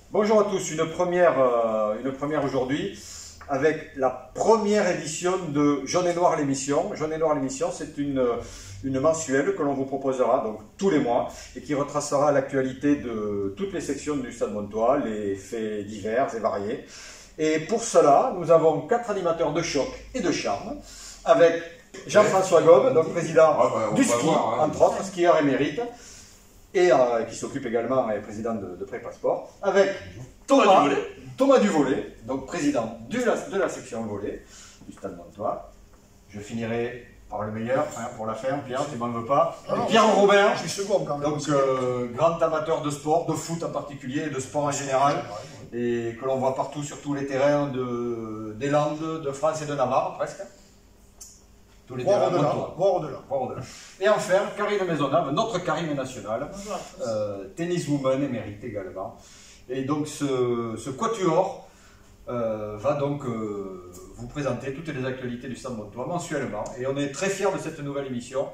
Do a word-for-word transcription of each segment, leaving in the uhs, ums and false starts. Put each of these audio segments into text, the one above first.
Bonjour à tous, une première, euh, une première aujourd'hui avec la première édition de Jaune et Noir l'émission. Jaune et Noir l'émission, c'est une, une mensuelle que l'on vous proposera donc tous les mois et qui retracera l'actualité de toutes les sections du Stade Montois, les faits divers et variés. Et pour cela, nous avons quatre animateurs de choc et de charme avec Jean-François Gobe, donc président ouais, bah, du ski, voir, hein. entre autres, skieur émérite, et euh, qui s'occupe également, est président de, de Pré-Passeport, avec Thomas, Thomas Duvolet, donc président de la, de la section volley du Stade Montois. Je finirai par le meilleur hein, pour la fin. Pierre, tu m'en veux pas. Ah non, Pierre Robert, je suis second quand même. donc euh, grand amateur de sport, de foot en particulier et de sport en général, et que l'on voit partout sur tous les terrains de, des Landes, de France et de Navarre presque. Tous les Voir terrains au-delà, montois. voir au-delà. Voir au-delà. Et enfin, Karine Maisonneuve, notre Karine nationale, euh, tenniswoman émérite également. Et donc ce, ce quatuor euh, va donc euh, vous présenter toutes les actualités du Stade Montois mensuellement. Et on est très fiers de cette nouvelle émission.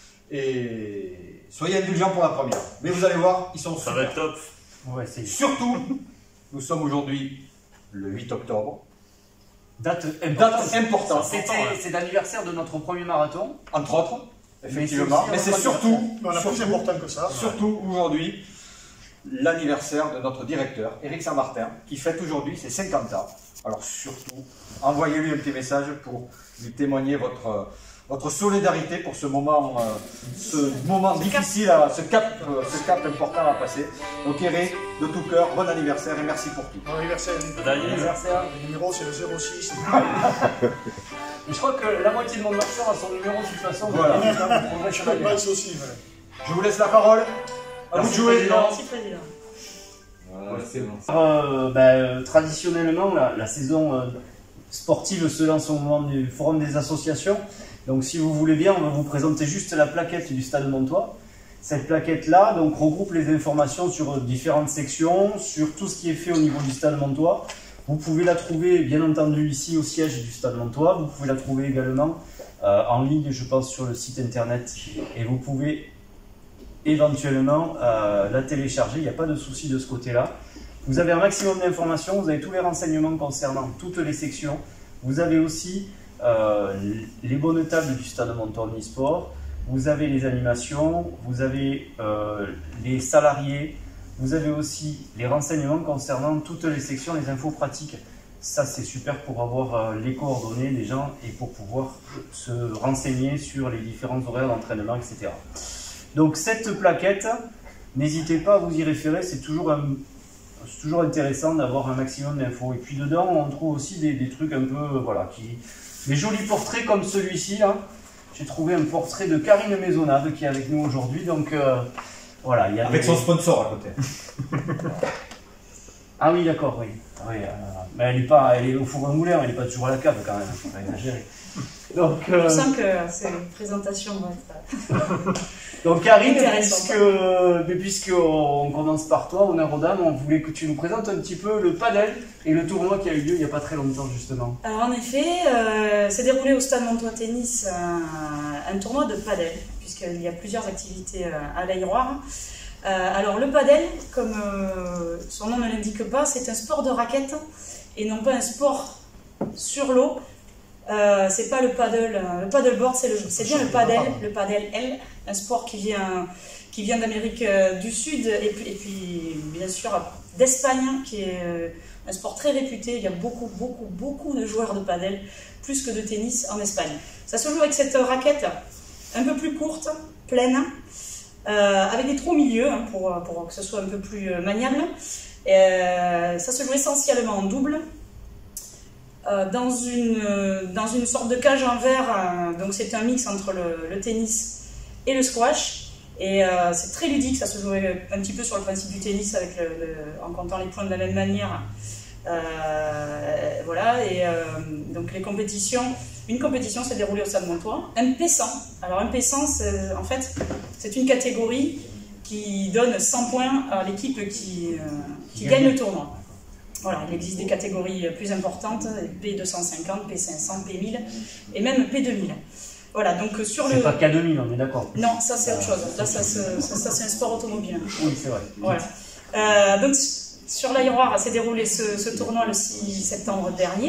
Et soyez indulgents pour la première. Mais vous allez voir, ils sont Ça super. va être top. On va essayer. Surtout, nous sommes aujourd'hui le huit octobre. Date Date importante. C'était, c'est l'anniversaire de notre premier marathon. Entre autres, effectivement. Mais Mais c'est c'est aussi surtout, Mais on a plus surtout, important que ça. surtout aujourd'hui, l'anniversaire de notre directeur, Éric Saint-Martin, qui fête aujourd'hui ses cinquante ans. Alors surtout, envoyez-lui un petit message pour lui témoigner votre, votre solidarité pour ce moment, euh, ce moment difficile, à, ce, cap, euh, ce cap important à passer. Donc Éric, de tout cœur, bon anniversaire et merci pour tout. Mon anniversaire, L'anniversaire. le numéro c'est le zéro six. Mais je crois que la moitié de mon marcheur a son numéro de toute façon. Voilà. Donc, Je fais le match aussi. Ouais. Je vous laisse la parole. À vous de jouer. Merci, président. Voilà, c'est bon. Euh, ben, traditionnellement, la, la saison euh, sportive se lance au moment du forum des associations. Donc, si vous voulez bien, on va vous présenter juste la plaquette du Stade Montois. Cette plaquette-là donc, regroupe les informations sur différentes sections, sur tout ce qui est fait au niveau du Stade Montois. Vous pouvez la trouver, bien entendu, ici au siège du Stade Montois. Vous pouvez la trouver également euh, en ligne, je pense, sur le site internet. Et vous pouvez éventuellement euh, la télécharger, il n'y a pas de souci de ce côté-là. Vous avez un maximum d'informations, vous avez tous les renseignements concernant toutes les sections. Vous avez aussi euh, les bonnes tables du Stade Montois Omnisport, vous avez les animations, vous avez euh, les salariés, vous avez aussi les renseignements concernant toutes les sections, les infos pratiques. Ça, c'est super pour avoir euh, les coordonnées des gens et pour pouvoir se renseigner sur les différents horaires d'entraînement, et cetera. Donc cette plaquette, n'hésitez pas à vous y référer, c'est toujours, un, c'est toujours intéressant d'avoir un maximum d'infos. Et puis dedans, on trouve aussi des, des trucs un peu, voilà, qui, des jolis portraits comme celui-ci là. J'ai trouvé un portrait de Karine Maisonneuve qui est avec nous aujourd'hui, donc euh, voilà. Il y a Avec des... son sponsor à côté. Ah oui, d'accord, oui. oui euh, mais elle est pas, elle est au four à moulin, elle n'est pas toujours à la cave quand même, faut pas exagérer. Donc, euh... Je sens que c'est une présentation va être... Donc Karine, Intéressant. puisque, puisque on commence par toi, honneur aux dames, on voulait que tu nous présentes un petit peu le padel et le tournoi qui a eu lieu il n'y a pas très longtemps justement. Alors en effet, euh, s'est déroulé au Stade Montois Tennis un, un tournoi de padel, puisqu'il y a plusieurs activités euh, à l'Ailloire. Euh, alors le padel, comme euh, son nom ne l'indique pas, c'est un sport de raquette et non pas un sport sur l'eau. Euh, c'est pas le paddle, euh, le paddleboard, c'est le, c'est bien le padel, le padel L, un sport qui vient, qui vient d'Amérique du Sud et puis, et puis bien sûr d'Espagne, qui est euh, un sport très réputé. Il y a beaucoup, beaucoup, beaucoup de joueurs de padel, plus que de tennis en Espagne. Ça se joue avec cette raquette un peu plus courte, pleine, euh, avec des trous au milieu hein, pour, pour que ce soit un peu plus maniable. Euh, ça se joue essentiellement en double. Dans une, dans une sorte de cage en verre, donc c'est un mix entre le, le tennis et le squash, et euh, c'est très ludique, ça se joue un petit peu sur le principe du tennis avec le, le, en comptant les points de la même manière, euh, voilà, et euh, donc les compétitions, une compétition s'est déroulée au Stade Montois, un P cent, alors un P cent en fait c'est une catégorie qui donne cent points à l'équipe qui, euh, qui gagne le tournoi. Voilà, il existe des catégories plus importantes, P deux cent cinquante, P cinq cents, P mille et même P deux mille. Voilà, donc sur le... C'est pas K deux mille, on est d'accord. Non, ça c'est autre chose. Là, ça, ça, ça, ça c'est un sport automobile. Oui, c'est vrai. Voilà. Euh, donc sur l'Aïroire s'est déroulé ce, ce tournoi le six septembre dernier,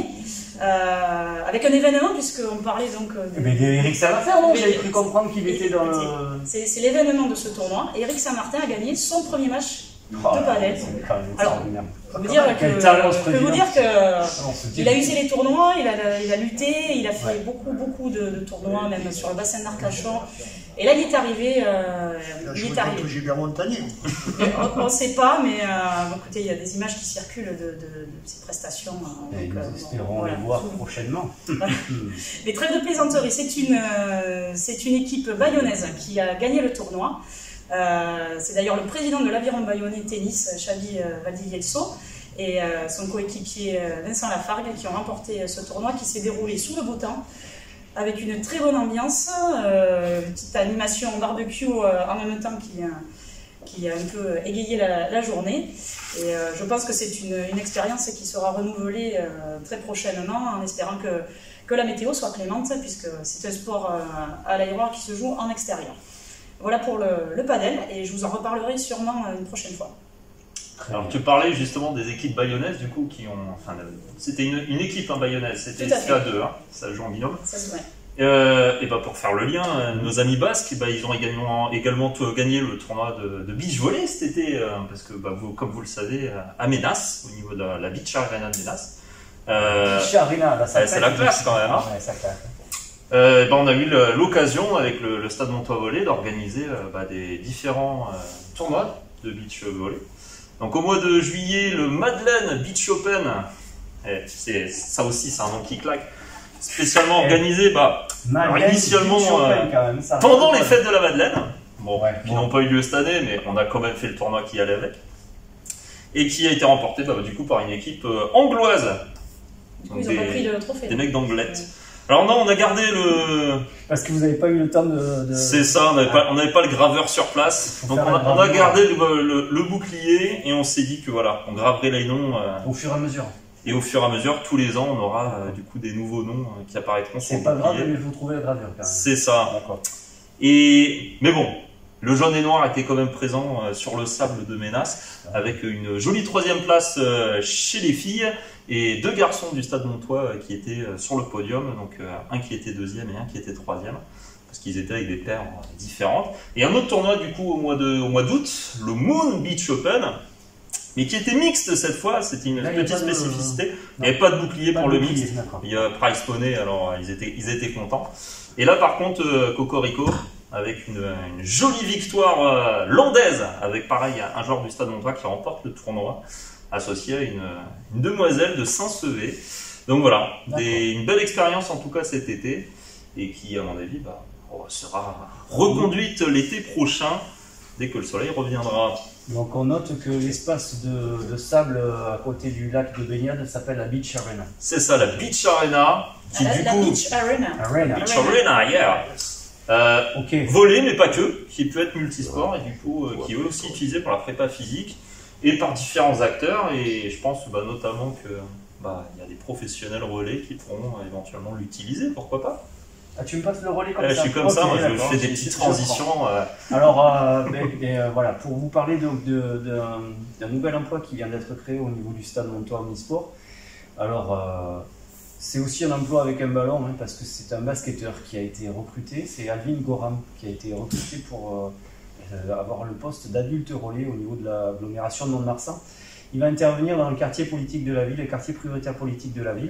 euh, avec un événement, puisqu'on parlait donc... De, mais Eric Saint-Martin, non? J'avais cru comprendre qu'il était dans le... C'est l'événement de ce tournoi. Eric Saint-Martin a gagné son premier match oh, de padel. Alors, je peux vous dire que, je peux vous dire que il a usé les tournois, il a, il a lutté, il a fait ouais. beaucoup, beaucoup de, de tournois, même sur le bassin d'Arcachon. Et là, il est arrivé. Euh, il a il joué est arrivé. contre Gilbert Montagnier. On ne sait pas, mais euh, écoutez, il y a des images qui circulent de, de, de ses prestations. Euh, et donc, nous euh, espérons bon, voilà, les voir tout. prochainement. Mais trêve de plaisanterie, c'est une, euh, c'est une équipe bayonnaise qui a gagné le tournoi. Euh, c'est d'ailleurs le président de l'Aviron Bayonnais Tennis, Xavi euh, Valdivielso, et euh, son coéquipier euh, Vincent Lafargue qui ont remporté euh, ce tournoi qui s'est déroulé sous le beau temps, avec une très bonne ambiance, euh, une petite animation barbecue euh, en même temps qui, euh, qui a un peu égayé la, la journée. Et euh, je pense que c'est une, une expérience qui sera renouvelée euh, très prochainement, en espérant que, que la météo soit clémente, puisque c'est un sport euh, à l'Aïroire qui se joue en extérieur. Voilà pour le, le padel, et je vous en reparlerai sûrement une prochaine fois. Alors tu parlais justement des équipes bayonnaises, du coup, qui ont... Enfin, c'était une, une équipe hein, bayonnaise, c'était S K deux, hein, ça joue en binôme. Ça se voit. Euh, et bah pour faire le lien, nos amis basques, bah, ils ont également, également gagné le tournoi de, de beach volley cet été, euh, parce que bah, vous, comme vous le savez, à Ménas, au niveau de la, la beach arena de Ménas. Euh, beach arena, là, ça c'est la classe quand même. Hein. Ouais, ça classe. Euh, bah, on a eu l'occasion avec le, le Stade Montois Volley d'organiser euh, bah, des différents euh, tournois de beach volley. Donc au mois de juillet, le Madeleine Beach Open, c'est ça aussi c'est un nom qui claque, spécialement organisé bah, alors, initialement euh, même, pendant les fêtes de la Madeleine, bon, ouais, qui bon. n'ont pas eu lieu cette année, mais on a quand même fait le tournoi qui allait avec, et qui a été remporté bah, du coup par une équipe euh, angloise. Du coup, ils n'ont pas pris le trophée. Des mecs d'Anglette. Ouais. Alors non, on a gardé le... Parce que vous n'avez pas eu le temps de... de... C'est ça, on n'avait ah. pas, pas le graveur sur place. Donc on a, on a gardé le, le, le bouclier et on s'est dit que voilà, on graverait les noms... Euh, au fur et à mesure. Et au fur et à mesure, tous les ans, on aura euh, du coup des nouveaux noms euh, qui apparaîtront sur le bouclier. C'est pas bouclier. grave, mais il faut trouver la gravure quand même. C'est ça. Et... Mais bon, le jaune et noir était quand même présent euh, sur le sable de Ménas, avec une jolie troisième place euh, chez les filles. Et deux garçons du Stade Montois qui étaient sur le podium, donc un qui était deuxième et un qui était troisième, parce qu'ils étaient avec des paires différentes. Et un autre tournoi du coup au mois de, au mois d'août, le Moon Beach Open, mais qui était mixte cette fois, c'était une Là, petite spécificité. De... Il n'y avait pas de bouclier pas pour de le bouclier, mixte. Il y a Price Poney, alors ils étaient, ils étaient contents. Et là par contre, euh, Cocorico, avec une, une jolie victoire euh, landaise, avec pareil un joueur du Stade Montois qui remporte le tournoi, associé à une, une demoiselle de Saint-Sevé. Donc voilà, des, une belle expérience en tout cas cet été, et qui à mon avis bah, sera reconduite l'été prochain, dès que le soleil reviendra. Donc on note que l'espace de, de sable à côté du lac de baignade s'appelle la Beach Arena. C'est ça, la Beach Arena. Qui, la, du la coup, Beach Arena. Arena. Beach Arena, yeah. Euh, okay. Volley, mais pas que, qui peut être multisport, et du coup, euh, qui est aussi utilisé pour la prépa physique. Et par différents acteurs, et je pense bah, notamment que bah, y a des professionnels relais qui pourront euh, éventuellement l'utiliser, pourquoi pas. Ah, tu me passes le relais comme euh, ça? Je suis comme okay, ça, moi, je fais des petites transitions. Euh... Alors, euh, mais, mais, euh, voilà, pour vous parler donc d'un nouvel emploi qui vient d'être créé au niveau du Stade Montois Omnisport. Alors, euh, c'est aussi un emploi avec un ballon, hein, parce que c'est un basketteur qui a été recruté, c'est Alvin Gorham qui a été recruté pour... Euh, avoir le poste d'adulte relais au niveau de l'agglomération de Mont-de-Marsan. Il va intervenir dans le quartier politique de la ville, le quartier prioritaire politique de la ville,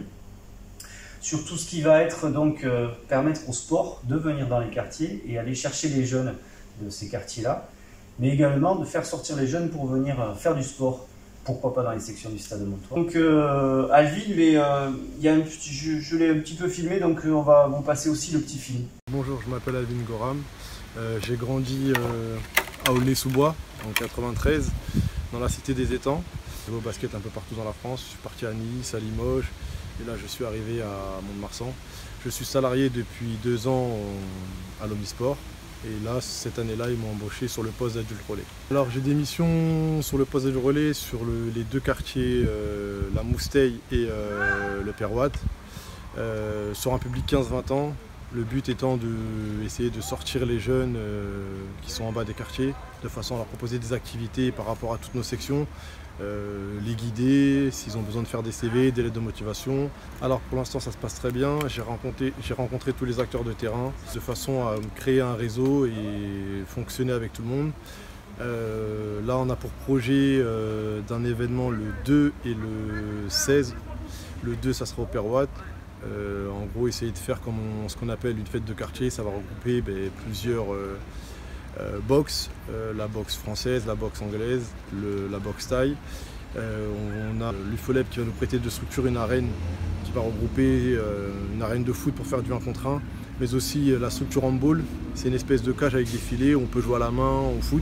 sur tout ce qui va être donc euh, permettre au sport de venir dans les quartiers et aller chercher les jeunes de ces quartiers-là, mais également de faire sortir les jeunes pour venir euh, faire du sport, pourquoi pas dans les sections du Stade Montois. Donc euh, Alvin, mais euh, y a un petit, je, je l'ai un petit peu filmé, donc on va vous passer aussi le petit film. Bonjour, je m'appelle Alvin Gorham. Euh, j'ai grandi euh, à Aulnay-sous-Bois en quatre-vingt-treize, dans la cité des étangs. J'ai joué au basket un peu partout dans la France, je suis parti à Nice, à Limoges, et là je suis arrivé à Mont-de-Marsan. Je suis salarié depuis deux ans à l'Omnisport, et là cette année-là ils m'ont embauché sur le poste d'adulte relais. Alors j'ai des missions sur le poste d'adulte relais sur le, les deux quartiers, euh, la Mousteille et euh, le Perouat, euh, sur un public quinze vingt ans. Le but étant d'essayer de sortir les jeunes euh, qui sont en bas des quartiers, de façon à leur proposer des activités par rapport à toutes nos sections, euh, les guider, s'ils ont besoin de faire des C V, des lettres de motivation. Alors pour l'instant ça se passe très bien, j'ai rencontré, j'ai rencontré tous les acteurs de terrain de façon à créer un réseau et fonctionner avec tout le monde. Euh, là on a pour projet euh, d'un événement le deux et le seize. Le deux ça sera au Père Watt. Euh, en gros, essayer de faire comme on, ce qu'on appelle une fête de quartier, ça va regrouper ben, plusieurs euh, euh, box, euh, la boxe française, la boxe anglaise, le, la boxe thaï. Euh, on, on a l'U F O L E B qui va nous prêter de structure une arène qui va regrouper euh, une arène de foot pour faire du un contre un, mais aussi euh, la structure handball, c'est une espèce de cage avec des filets, on peut jouer à la main, au foot.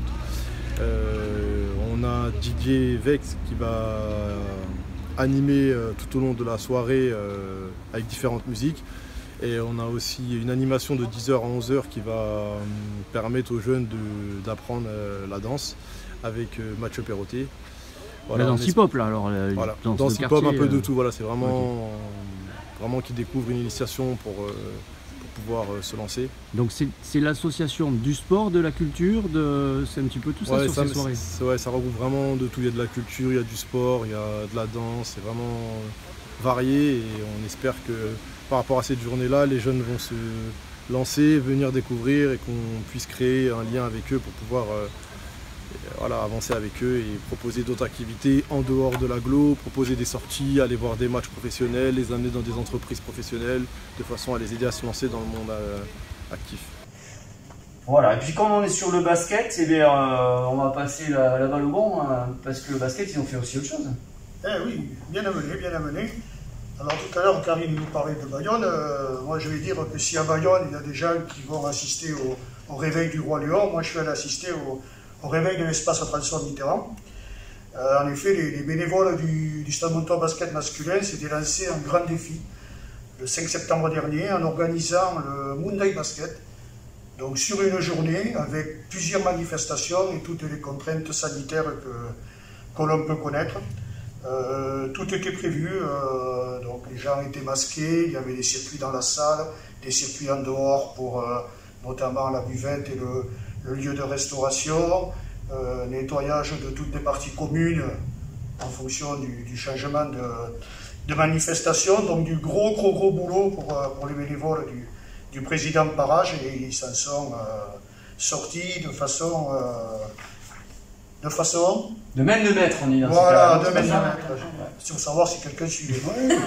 Euh, on a Didier Vex qui va animé euh, tout au long de la soirée euh, avec différentes musiques. Et on a aussi une animation de dix heures à onze heures qui va euh, permettre aux jeunes d'apprendre euh, la danse avec euh, Mathieu Perrotet. Voilà, la danse hip-hop là alors la, voilà. Danse, danse hip-hop, un peu de euh... tout, voilà, c'est vraiment, okay. vraiment qu'ils découvrent une initiation pour, euh, pour pouvoir euh, se lancer. Donc c'est l'association du sport, de la culture, de... c'est un petit peu tout ça ouais, sur ça, ces soirées. Ouais, ça regroupe vraiment de tout, il y a de la culture, il y a du sport, il y a de la danse, c'est vraiment varié et on espère que par rapport à cette journée-là, les jeunes vont se lancer, venir découvrir et qu'on puisse créer un lien avec eux pour pouvoir euh, voilà, avancer avec eux et proposer d'autres activités en dehors de l'agglo, proposer des sorties, aller voir des matchs professionnels, les amener dans des entreprises professionnelles, de façon à les aider à se lancer dans le monde euh, actif. Voilà, et puis quand on est sur le basket, eh bien, euh, on va passer la, la balle au bon, hein, parce que le basket, ils ont fait aussi autre chose. Eh oui, bien amené, bien amené. Alors tout à l'heure, Karine nous parlait de Bayonne. Euh, moi, je vais dire que si à Bayonne, il y a des gens qui vont assister au, au réveil du Roi Lion, moi, je suis allé assister au, au réveil de l'espace François Mitterrand. Euh, en effet, les, les bénévoles du, du Stade Montois Basket masculin s'étaient lancés un grand défi le cinq septembre dernier en organisant le Monday Basket. Donc sur une journée avec plusieurs manifestations et toutes les contraintes sanitaires que, que l'on peut connaître. Euh, tout était prévu, euh, donc les gens étaient masqués, il y avait des circuits dans la salle, des circuits en dehors pour euh, notamment la buvette et le, le lieu de restauration, euh, nettoyage de toutes les parties communes en fonction du, du changement de, de manifestation, donc du gros gros gros boulot pour, pour les bénévoles du, du président Parage et ils s'en sont euh, sortis de façon... Euh, de façon... De main de maître, on dit dans voilà, ce cas. de main de maître. Si vous savoir si quelqu'un suivait.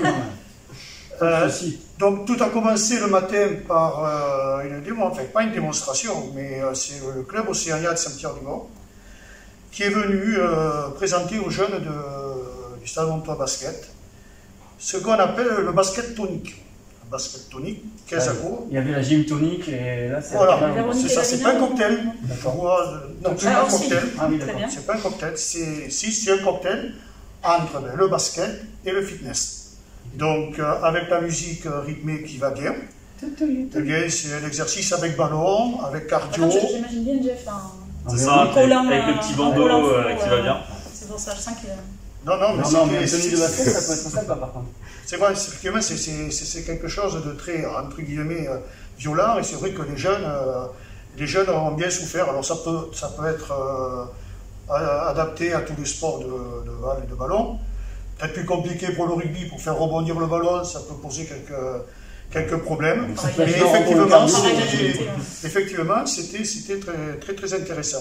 euh, donc tout a commencé le matin par euh, une démonstration, enfin pas une démonstration, mais euh, c'est le club Océania de Saint-Pierre-du-Mont qui est venu euh, présenter aux jeunes de, du Stade Montois Basket ce qu'on appelle le basket tonique. Le basket tonique, quinze euros. Il y avait la gym tonique et là c'est... Voilà, c'est ça, c'est pas un cocktail. Non, c'est pas un cocktail. Ah oui, d'accord. C'est pas un cocktail, c'est si c'est un cocktail entre ben, le basket et le fitness. Donc euh, avec la musique euh, rythmée qui va bien, eh bien c'est l'exercice avec ballon, avec cardio. J'imagine bien Jeff. Hein. C'est ça, avec, collant, avec le petit bandeau euh, qui va bien. C'est pour ça, je sens qu'il Non, non, mais, non, non, mais une tenue de basket, ça peut être sympa par contre. C'est vrai, effectivement, c'est quelque chose de très, entre guillemets, euh, violent, et c'est vrai que les jeunes, euh, les jeunes ont bien souffert. Alors ça peut, ça peut être euh, adapté à tous les sports de, de balle et de ballon. Peut-être plus compliqué pour le rugby, pour faire rebondir le ballon, ça peut poser quelques, quelques problèmes. Mais effectivement, effectivement, c'était très, très, très intéressant.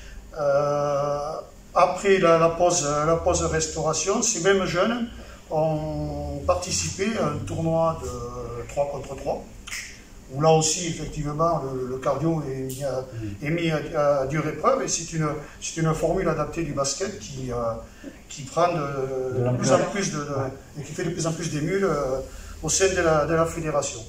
Euh, Après la, la, pause, la pause restauration, ces mêmes jeunes ont participé à un tournoi de trois contre trois, où là aussi, effectivement, le, le cardio est mis à, est mis à, à dure épreuve, et c'est une, une formule adaptée du basket qui, euh, qui prend de, de, de plus en plus de, de, et qui fait de plus en plus d'émules euh, au sein de la, de la fédération.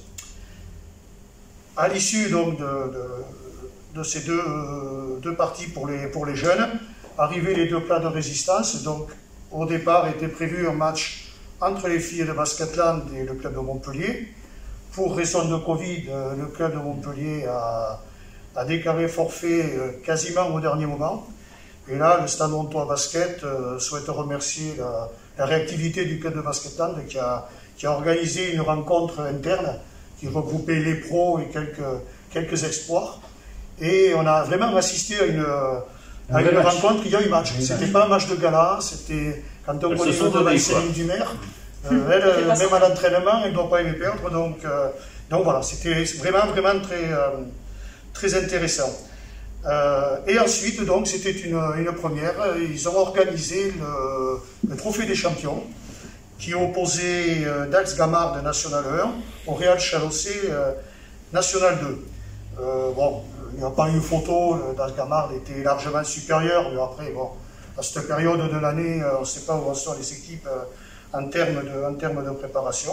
À l'issue donc de, de, de ces deux, deux parties pour les, pour les jeunes, arrivaient les deux plats de résistance. Donc, au départ, était prévu un match entre les filles de Basketland et le club de Montpellier. Pour raison de Covid, le club de Montpellier a, a déclaré forfait quasiment au dernier moment. Et là, le Stade Montois Basket euh, souhaite remercier la, la réactivité du club de Basketland qui a, qui a organisé une rencontre interne qui regroupait les pros et quelques, quelques exploits. Et on a vraiment assisté à une, à une rencontre, il y a eu match. C'était pas un match de gala, c'était quand on connaît de Céline Dumer. Euh, elle, même à l'entraînement, elle ne doit pas aimer perdre. Donc, euh, donc voilà, c'était vraiment, vraiment très, euh, très intéressant. Euh, et ensuite, donc, c'était une, une première. Ils ont organisé le, le Trophée des Champions, qui opposait euh, Dax Gamard de National un au Real Chalossé euh, National deux. Euh, bon, il n'y a pas eu photo, Dax Gamard était largement supérieur, mais après, bon, à cette période de l'année, euh, on ne sait pas où sont les équipes euh, en, termes de, en termes de préparation.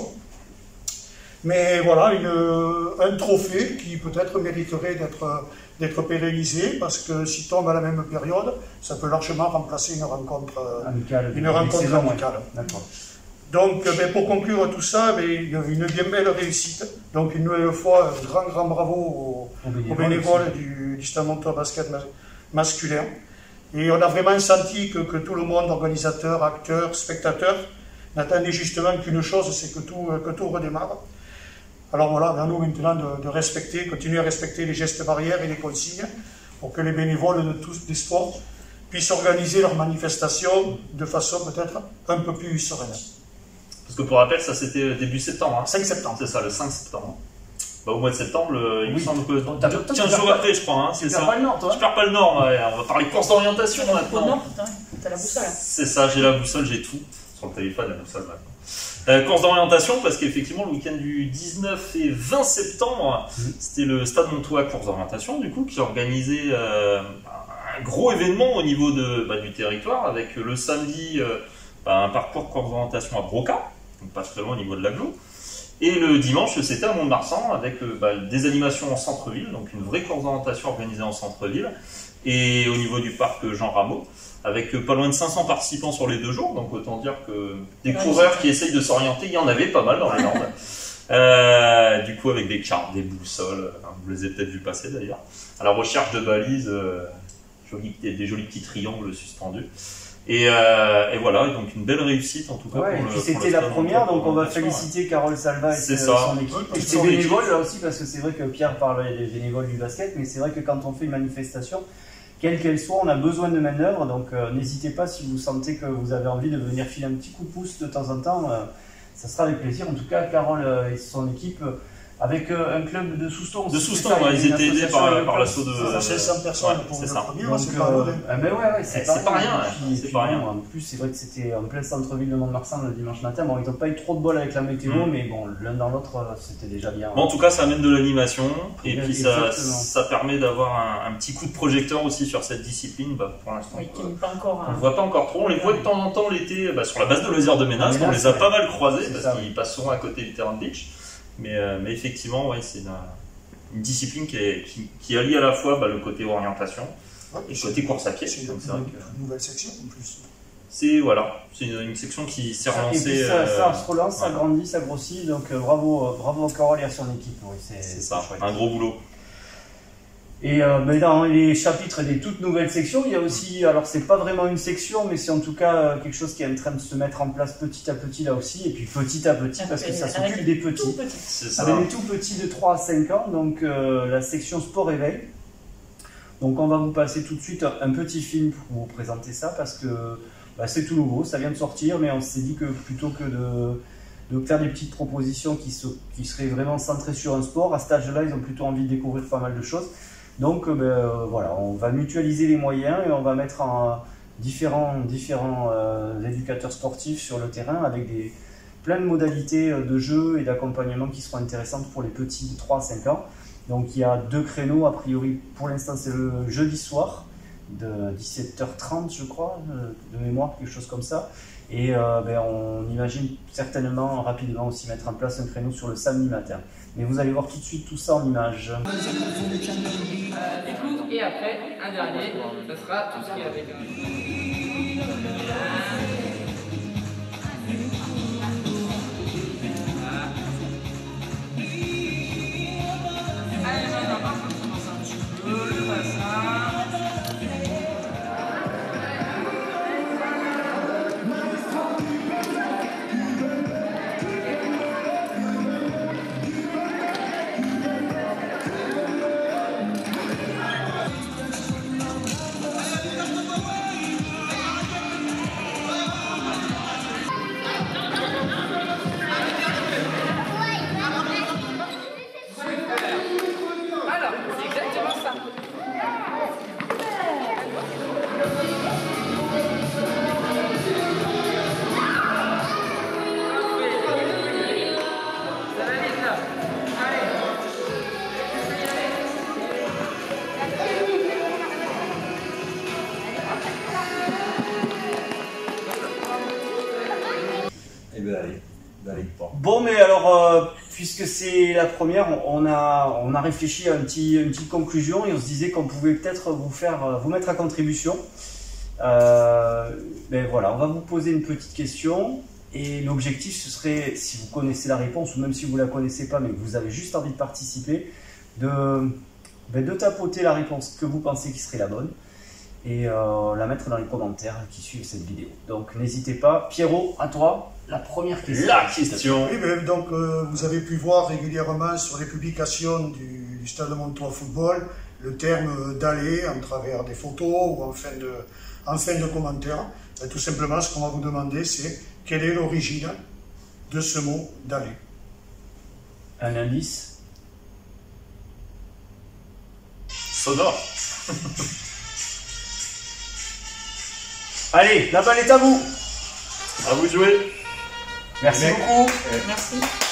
Mais voilà, une, un trophée qui peut-être mériterait d'être pérennisé, parce que s'il tombe à la même période, ça peut largement remplacer une rencontre amicale. Une rencontre amicale. D'accord. Donc, ben, pour conclure tout ça, ben, une bien belle réussite. Donc, une nouvelle fois, un grand, grand bravo aux, aux bénévoles du, du Stade Montois Basket masculin. Et on a vraiment senti que, que tout le monde, organisateurs, acteurs, spectateurs, n'attendait justement qu'une chose, c'est que tout, que tout redémarre. Alors voilà, à nous maintenant de, de respecter, continuer à respecter les gestes barrières et les consignes pour que les bénévoles de tous les sports puissent organiser leurs manifestations de façon peut-être un peu plus sereine. Parce que pour rappel, ça c'était début septembre. Hein. cinq septembre. C'est ça, le cinq septembre. Bah, au mois de septembre, le, il me oui. semble que quinze jours après, je crois. Hein, tu perds pas le nord, toi. Je perds pas le nord, ouais. On va parler course d'orientation maintenant. Non, t'as la boussole. C'est ça, j'ai la boussole, j'ai tout. Sur le téléphone, la boussole maintenant. Euh, course d'orientation, parce qu'effectivement, le week-end du dix-neuf et vingt septembre, mmh. c'était le Stade Montois Course d'orientation, du coup, qui organisait euh, un gros événement au niveau de, bah, du territoire, avec le samedi euh, bah, un parcours course d'orientation à Broca, donc pas très loin au niveau de l'agglo. Et le dimanche, c'était à Mont-de-Marsan, avec euh, bah, des animations en centre-ville, donc une vraie course d'orientation organisée en centre-ville, et au niveau du parc Jean Rameau, avec pas loin de cinq cents participants sur les deux jours, donc autant dire que des ouais, coureurs qui essayent de s'orienter, il y en avait pas mal dans les Landes. euh, du coup, avec des cartes, des boussoles, hein, vous les avez peut-être vu passer d'ailleurs, à la recherche de balises, euh, joli, des jolis petits triangles suspendus. Et, euh, et voilà, donc une belle réussite en tout cas. Ouais, pour et puis le, c'était la première, donc on va féliciter ouais. Carole Salva et son ça. équipe. Et ses bénévoles là aussi, parce que c'est vrai que Pierre parlait des bénévoles du basket, mais c'est vrai que quand on fait une manifestation, quelle qu'elle soit, on a besoin de main-d'œuvre, donc euh, n'hésitez pas si vous sentez que vous avez envie de venir filer un petit coup de pouce de temps en temps, euh, ça sera avec plaisir. En tout cas, Carole euh, et son équipe, euh, avec euh, un club de Souston. De Souston, ouais, ils étaient aidés par, par l'assaut de. C'est cent personnes ouais, pour le premier, c'est pas euh, ah ben ouais, ouais, c'est pas, pas rien. C'est pas rien. En plus, c'est vrai que c'était en plein centre-ville de Mont-de-Marsan le dimanche matin. Bon, ils n'ont pas eu trop de bol avec la météo, mmh. mais bon, l'un dans l'autre, c'était déjà bien. Bon, en tout cas, ça amène de l'animation et puis ça, ça permet d'avoir un, un petit coup de projecteur aussi sur cette discipline. Bah, pour l'instant, oui, euh, pas encore, on ne voit pas encore trop. On les voit de temps en temps l'été bah, sur la base de loisirs de Ménasque. On les a pas mal croisés parce qu'ils passent souvent à côté du terrain de beach. Mais, euh, mais effectivement, ouais, c'est une, une discipline qui, est, qui, qui allie à la fois bah, le côté orientation ouais, et le côté course à pied. C'est une, une, une nouvelle section en plus. C'est voilà, c'est une, une section qui s'est relancée. Ça, euh, ça se relance, ça grandit, ça grossit. Donc euh, bravo, euh, bravo à Carole et à son équipe. Oui, c'est ça, chouette. Un gros boulot. Et euh, mais dans les chapitres des toutes nouvelles sections, il y a aussi, alors c'est pas vraiment une section, mais c'est en tout cas euh, quelque chose qui est en train de se mettre en place petit à petit là aussi, et puis petit à petit parce que ça s'occupe des petits. C'est ça. Avec les tout petits de trois à cinq ans, donc euh, la section sport éveil. Donc on va vous passer tout de suite un, un petit film pour vous présenter ça parce que bah, c'est tout nouveau, ça vient de sortir, mais on s'est dit que plutôt que de, de faire des petites propositions qui, se, qui seraient vraiment centrées sur un sport, à cet âge-là, ils ont plutôt envie de découvrir pas mal de choses. Donc ben, euh, voilà, on va mutualiser les moyens et on va mettre en différents, différents euh, éducateurs sportifs sur le terrain avec des, plein de modalités de jeu et d'accompagnement qui seront intéressantes pour les petits de trois à cinq ans. Donc il y a deux créneaux, a priori pour l'instant c'est le jeudi soir de dix-sept heures trente je crois, de mémoire, quelque chose comme ça. Et euh, ben, on imagine certainement rapidement aussi mettre en place un créneau sur le samedi matin. Mais vous allez voir tout de suite tout ça en images. Euh, du coup, et après, un dernier, ce sera tout ce qui est avec. Allez, on va commencer un petit peu, le bassin. Bon, mais alors, euh, puisque c'est la première, on a, on a réfléchi à un petit, une petite conclusion et on se disait qu'on pouvait peut-être vous faire, vous mettre à contribution. Euh, ben voilà, on va vous poser une petite question et l'objectif ce serait, si vous connaissez la réponse ou même si vous la connaissez pas mais que vous avez juste envie de participer, de, ben de tapoter la réponse que vous pensez qui serait la bonne et euh, la mettre dans les commentaires qui suivent cette vidéo. Donc n'hésitez pas. Pierrot, à toi, la première question. La question. Oui, ben, donc euh, vous avez pu voir régulièrement sur les publications du, du Stade Montois Football le terme d'aller en travers des photos ou en fin de, en fin de commentaires. Ben, tout simplement, ce qu'on va vous demander, c'est quelle est l'origine de ce mot d'aller. Un indice. Sonore. Allez, la balle est à vous. À vous de jouer. Merci beaucoup. Merci.